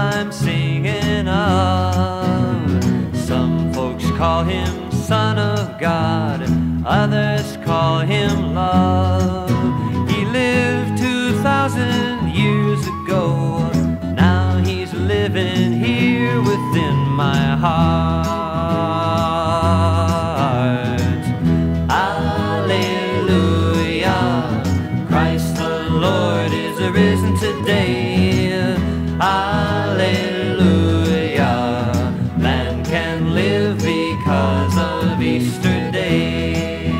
I'm singing of. Some folks call him Son of God, others call him Love. He lived 2,000 years ago, now he's living here within my heart. Alleluia, Christ the Lord is risen today. Alleluia, man can live because of Easter Day.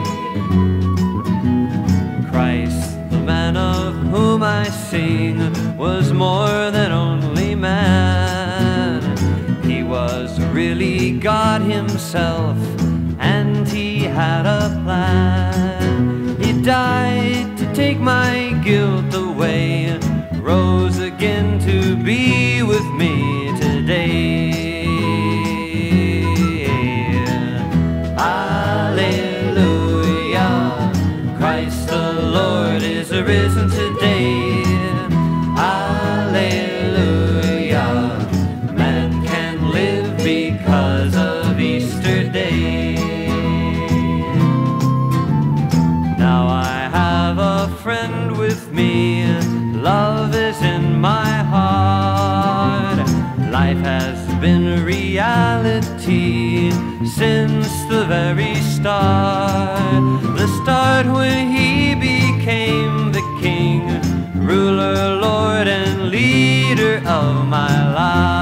Christ, the man of whom I sing, was more than only man. He was really God himself, and he had a plan. He died to take my guilt away, rose again to be with me today. Alleluia, Christ the Lord is risen today. Alleluia, man can live because of Easter Day. Now I have a friend with me, love is in my heart. Life has been reality since the very start. The start when he became the King, ruler, Lord, and leader of my life.